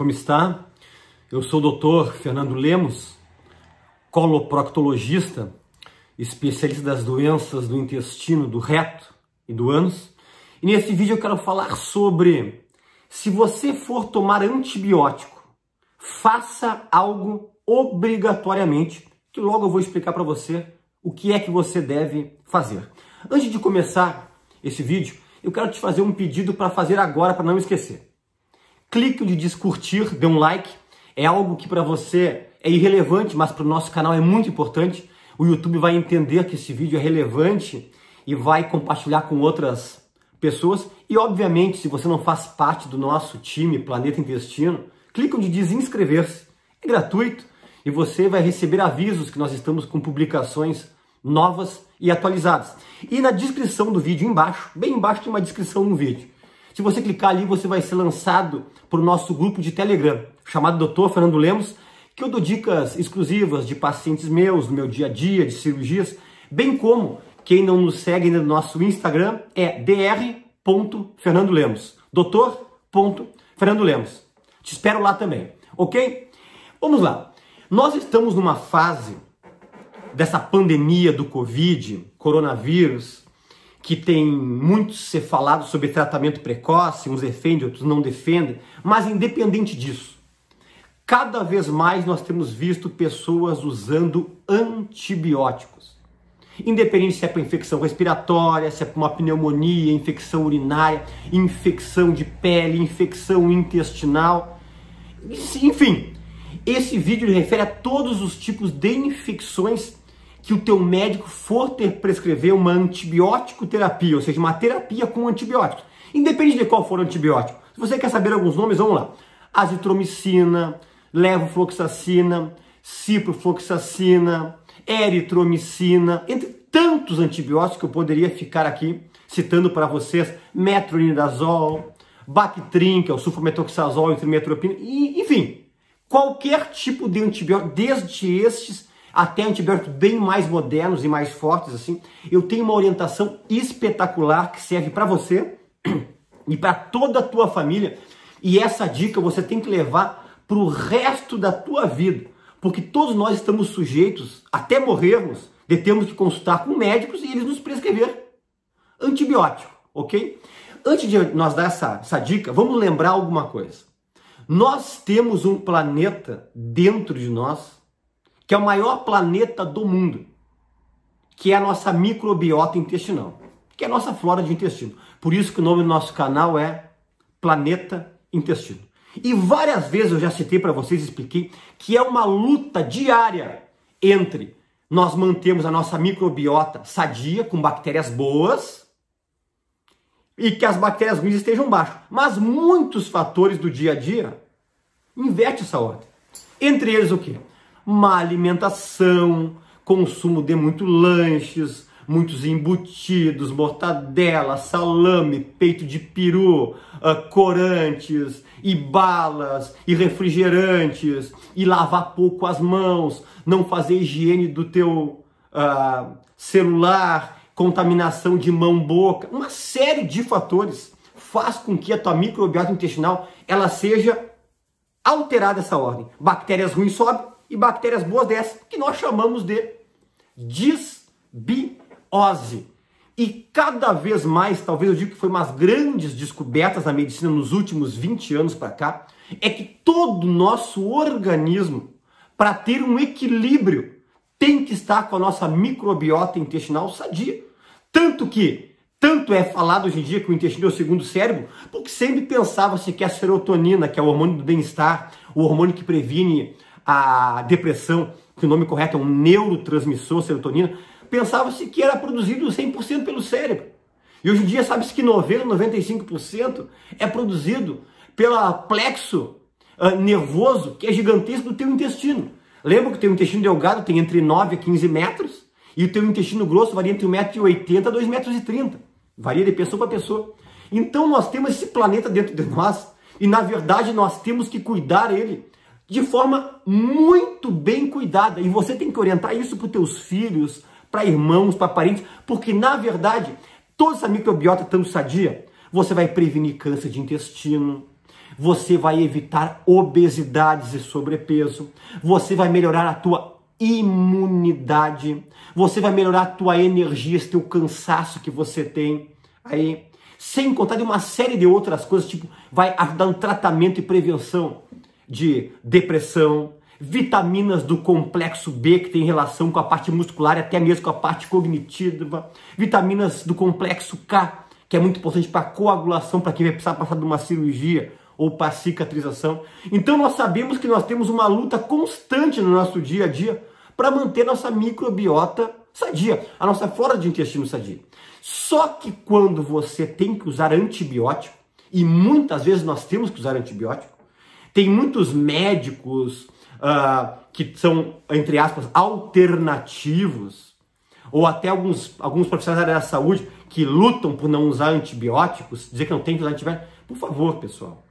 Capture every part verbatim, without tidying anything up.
como está? Eu sou o doutor Fernando Lemos, coloproctologista, especialista das doenças do intestino, do reto e do ânus. E nesse vídeo eu quero falar sobre se você for tomar antibiótico, faça algo obrigatoriamente, que logo eu vou explicar para você o que é que você deve fazer. Antes de começar esse vídeo, eu quero te fazer um pedido para fazer agora, para não esquecer. Clique onde diz curtir, dê um like. É algo que para você é irrelevante, mas para o nosso canal é muito importante. O YouTube vai entender que esse vídeo é relevante e vai compartilhar com outras pessoas. E, obviamente, se você não faz parte do nosso time Planeta Intestino, clique onde diz inscrever-se. É gratuito e você vai receber avisos que nós estamos com publicações novas e atualizadas. E na descrição do vídeo embaixo, bem embaixo tem uma descrição no vídeo. Se você clicar ali, você vai ser lançado para o nosso grupo de Telegram, chamado doutor Fernando Lemos, que eu dou dicas exclusivas de pacientes meus, do meu dia a dia, de cirurgias, bem como quem não nos segue ainda no nosso Instagram é dr ponto fernando lemos, doutor ponto fernando lemos. Te espero lá também, ok? Vamos lá. Nós estamos numa fase dessa pandemia do Covid, coronavírus, que tem muito ser falado sobre tratamento precoce, uns defendem, outros não defendem, mas independente disso, cada vez mais nós temos visto pessoas usando antibióticos. Independente se é para infecção respiratória, se é para uma pneumonia, infecção urinária, infecção de pele, infecção intestinal, enfim. Esse vídeo ele refere a todos os tipos de infecções que o teu médico for ter prescrever uma antibiótico terapia, ou seja, uma terapia com antibióticos. Independente de qual for o antibiótico. Se você quer saber alguns nomes, vamos lá. Azitromicina, levofloxacina, ciprofloxacina, eritromicina, entre tantos antibióticos que eu poderia ficar aqui citando para vocês, metronidazol, Bactrim, que é o sulfametoxazol, trimetropina, e, enfim, qualquer tipo de antibiótico, desde estes até antibióticos bem mais modernos e mais fortes, assim, eu tenho uma orientação espetacular que serve para você e para toda a tua família. E essa dica você tem que levar para o resto da tua vida, porque todos nós estamos sujeitos, até morrermos, de termos que consultar com médicos e eles nos prescrever antibiótico, ok? Antes de nós dar essa, essa dica, vamos lembrar alguma coisa. Nós temos um planeta dentro de nós, que é o maior planeta do mundo, que é a nossa microbiota intestinal, que é a nossa flora de intestino. Por isso que o nome do nosso canal é Planeta Intestino. E várias vezes eu já citei para vocês e expliquei que é uma luta diária entre nós mantermos a nossa microbiota sadia, com bactérias boas, e que as bactérias ruins estejam baixas. Mas muitos fatores do dia a dia invertem essa ordem. Entre eles o quê? Má alimentação, consumo de muitos lanches, muitos embutidos, mortadela, salame, peito de peru, uh, corantes, e balas, e refrigerantes, e lavar pouco as mãos, não fazer higiene do teu uh, celular, contaminação de mão-boca, uma série de fatores faz com que a tua microbiota intestinal ela seja alterada essa ordem. Bactérias ruins sobem, e bactérias boas dessas, que nós chamamos de disbiose. E cada vez mais, talvez eu diga que foi umas grandes descobertas na medicina nos últimos vinte anos para cá, é que todo o nosso organismo, para ter um equilíbrio, tem que estar com a nossa microbiota intestinal sadia. Tanto que, tanto é falado hoje em dia que o intestino é o segundo cérebro, porque sempre pensava-se que a serotonina, que é o hormônio do bem-estar, o hormônio que previne a depressão, que o nome correto é um neurotransmissor, serotonina, pensava-se que era produzido cem por cento pelo cérebro. E hoje em dia sabe-se que noventa, noventa e cinco por cento é produzido pelo plexo uh, nervoso, que é gigantesco do teu intestino. Lembra que o teu intestino delgado tem entre nove a quinze metros, e o teu intestino grosso varia entre um metro e oitenta a dois metros e trinta. Varia de pessoa para pessoa. Então nós temos esse planeta dentro de nós, e na verdade nós temos que cuidar ele de forma muito bem cuidada. E você tem que orientar isso para os teus filhos, para irmãos, para parentes, porque na verdade, toda essa microbiota tão sadia, você vai prevenir câncer de intestino, você vai evitar obesidades e sobrepeso, você vai melhorar a tua imunidade, você vai melhorar a tua energia, esse teu cansaço que você tem aí, sem contar de uma série de outras coisas, tipo, vai ajudar no tratamento e prevenção de depressão, vitaminas do complexo B, que tem relação com a parte muscular e até mesmo com a parte cognitiva, vitaminas do complexo K, que é muito importante para a coagulação, para quem vai precisar passar de uma cirurgia ou para cicatrização. Então nós sabemos que nós temos uma luta constante no nosso dia a dia para manter nossa microbiota sadia, a nossa flora de intestino sadia. Só que quando você tem que usar antibiótico, e muitas vezes nós temos que usar antibiótico, tem muitos médicos uh, que são, entre aspas, alternativos, ou até alguns, alguns profissionais da área da saúde que lutam por não usar antibióticos, dizer que não tem que usar antibióticos. Por favor, pessoal.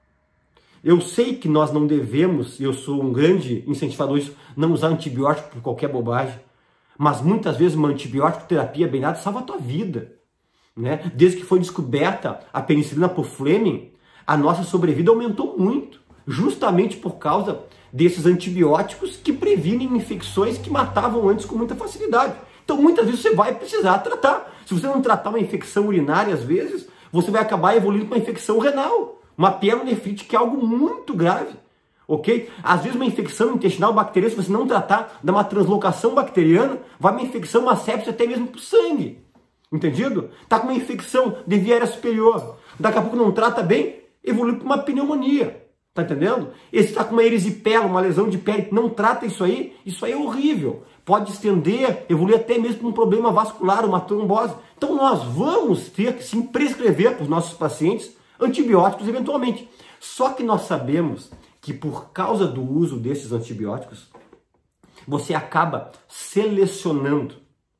Eu sei que nós não devemos, eu sou um grande incentivador disso, não usar antibiótico por qualquer bobagem, mas muitas vezes uma antibiótico terapia bem dada salva a tua vida. Né? Desde que foi descoberta a penicilina por Fleming, a nossa sobrevida aumentou muito, justamente por causa desses antibióticos que previnem infecções que matavam antes com muita facilidade. Então muitas vezes você vai precisar tratar. Se você não tratar uma infecção urinária, às vezes, você vai acabar evoluindo com uma infecção renal, uma pielonefrite, que é algo muito grave, ok? Às vezes uma infecção intestinal bacteriana, se você não tratar, dá uma translocação bacteriana, vai uma infecção, uma sepse até mesmo para o sangue, entendido? Tá com uma infecção de via aérea superior, daqui a pouco não trata bem, evolui para uma pneumonia, tá entendendo? Esse está com uma erisipela, uma lesão de pele, não trata isso aí, isso aí é horrível, pode estender, evoluir até mesmo para um problema vascular, uma trombose. Então nós vamos ter que sim prescrever para os nossos pacientes antibióticos eventualmente. Só que nós sabemos que por causa do uso desses antibióticos, você acaba selecionando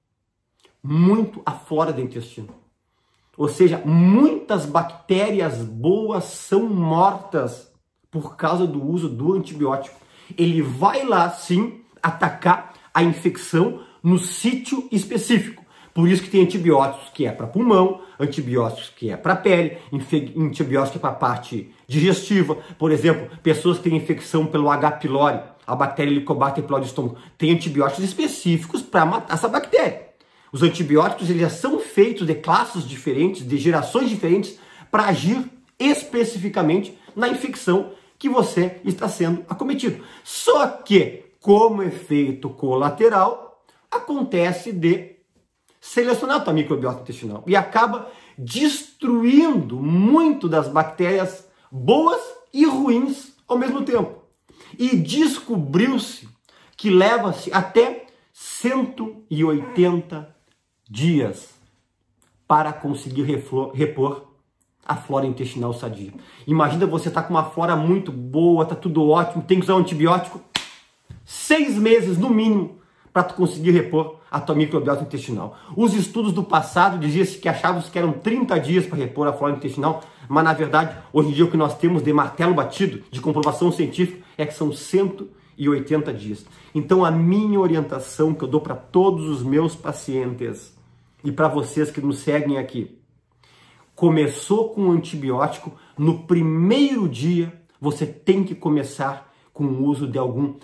muito a flora do intestino. Ou seja, muitas bactérias boas são mortas por causa do uso do antibiótico. Ele vai lá, sim, atacar a infecção no sítio específico. Por isso que tem antibióticos que é para pulmão, antibióticos que é para pele, antibióticos que é para a parte digestiva. Por exemplo, pessoas que têm infecção pelo H. pylori, a bactéria Helicobacter pylori do estômago, tem antibióticos específicos para matar essa bactéria. Os antibióticos eles já são feitos de classes diferentes, de gerações diferentes, para agir especificamente na infecção que você está sendo acometido. Só que, como efeito colateral, acontece de selecionar a tua microbiota intestinal e acaba destruindo muito das bactérias boas e ruins ao mesmo tempo. E descobriu-se que leva-se até cento e oitenta dias para conseguir repor a flora intestinal sadia. Imagina você estar tá com uma flora muito boa, tá tudo ótimo, tem que usar um antibiótico, seis meses no mínimo para tu conseguir repor a tua microbiota intestinal. Os estudos do passado diziam-se que achavam que eram trinta dias para repor a flora intestinal, mas na verdade, hoje em dia o que nós temos de martelo batido, de comprovação científica, é que são cento e oitenta dias. Então a minha orientação que eu dou para todos os meus pacientes e para vocês que nos seguem aqui, começou com antibiótico, no primeiro dia você tem que começar com o uso de algum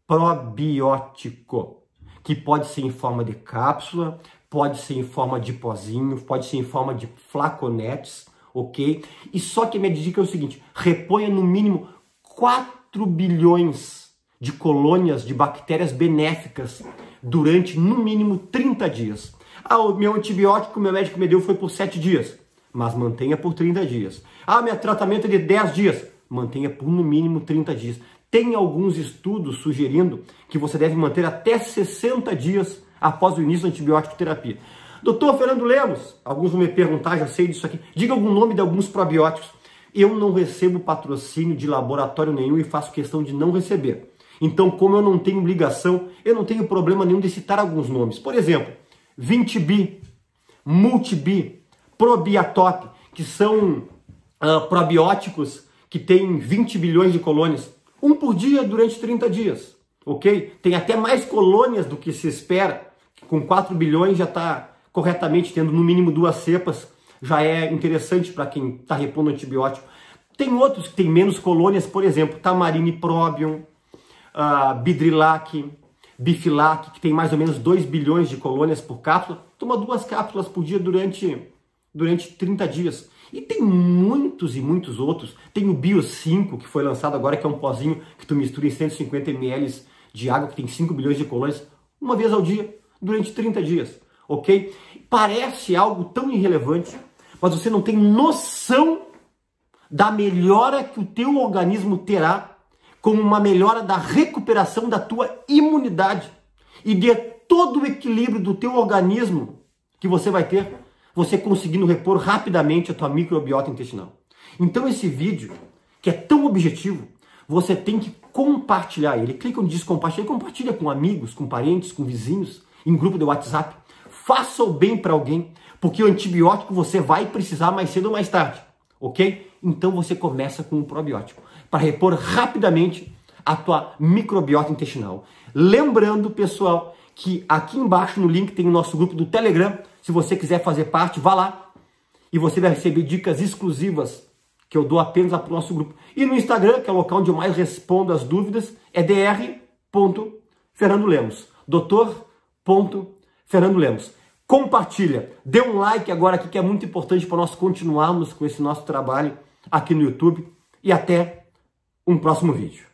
probiótico, que pode ser em forma de cápsula, pode ser em forma de pozinho, pode ser em forma de flaconetes, ok? E só que a minha dica é o seguinte, reponha no mínimo quatro bilhões de colônias de bactérias benéficas durante no mínimo trinta dias. Ah, o meu antibiótico que o meu médico me deu foi por sete dias, mas mantenha por trinta dias. Ah, meu tratamento é de dez dias, mantenha por no mínimo trinta dias. Tem alguns estudos sugerindo que você deve manter até sessenta dias após o início da antibiótico terapia. Doutor Fernando Lemos, alguns vão me perguntar, já sei disso aqui, diga algum nome de alguns probióticos. Eu não recebo patrocínio de laboratório nenhum e faço questão de não receber. Então, como eu não tenho ligação, eu não tenho problema nenhum de citar alguns nomes. Por exemplo, vinte bi, Multibi, Probiatop, que são uh, probióticos que têm vinte bilhões de colônias. Um por dia durante trinta dias, ok? Tem até mais colônias do que se espera. Com quatro bilhões já está corretamente tendo no mínimo duas cepas. Já é interessante para quem está repondo antibiótico. Tem outros que têm menos colônias, por exemplo, Tamarine Probium, uh, Bidrilac, Bifilac, que tem mais ou menos dois bilhões de colônias por cápsula. Toma duas cápsulas por dia durante, durante trinta dias. E tem muitos e muitos outros. Tem o Bio cinco, que foi lançado agora, que é um pozinho que tu mistura em cento e cinquenta mililitros de água, que tem cinco bilhões de colônias, uma vez ao dia, durante trinta dias, ok? Parece algo tão irrelevante, mas você não tem noção da melhora que o teu organismo terá com uma melhora da recuperação da tua imunidade e de todo o equilíbrio do teu organismo que você vai ter, você conseguindo repor rapidamente a tua microbiota intestinal. Então esse vídeo, que é tão objetivo, você tem que compartilhar ele. Clica onde diz compartilhar, compartilha com amigos, com parentes, com vizinhos, em grupo de WhatsApp. Faça o bem para alguém, porque o antibiótico você vai precisar mais cedo ou mais tarde, ok? Então você começa com um probiótico, para repor rapidamente a tua microbiota intestinal. Lembrando, pessoal, que aqui embaixo no link tem o nosso grupo do Telegram. Se você quiser fazer parte, vá lá e você vai receber dicas exclusivas que eu dou apenas para o nosso grupo. E no Instagram, que é o local onde eu mais respondo as dúvidas, é dr ponto fernando lemos. doutor ponto fernando lemos. Compartilha, dê um like agora aqui, que é muito importante para nós continuarmos com esse nosso trabalho aqui no YouTube. E até um próximo vídeo.